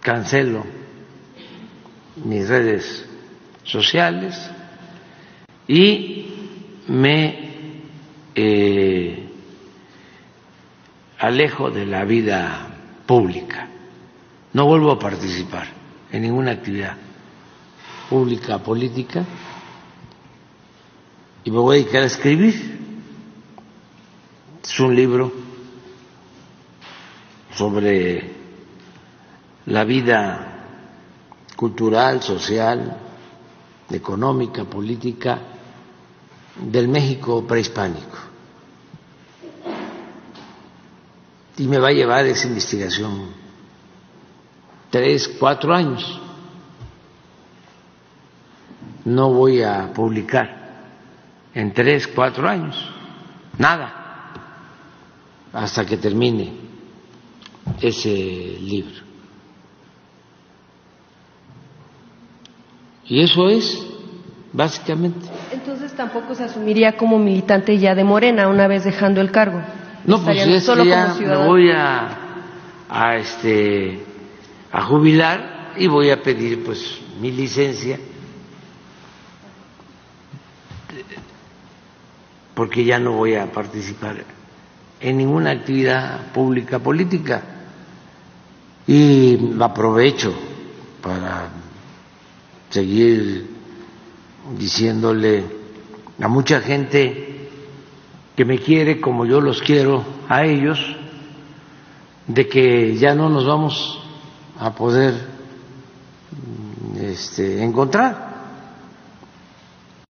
cancelo mis redes sociales y me alejo de la vida pública. No vuelvo a participar en ninguna actividad pública, política, y me voy a dedicar a escribir. Es un libro sobre la vida cultural, social, económica, política del México prehispánico. Y me va a llevar esa investigación 3, 4 años. No voy a publicar en 3, 4 años nada hasta que termine ese libro. Y eso es, básicamente. Entonces tampoco se asumiría como militante ya de Morena una vez dejando el cargo. No, pues es solo que ya como ciudadano. me voy a jubilar y voy a pedir pues mi licencia, porque ya no voy a participar en ninguna actividad pública política. Y aprovecho para seguir diciéndole a mucha gente que me quiere como yo los quiero a ellos, de que ya no nos vamos a poder encontrar.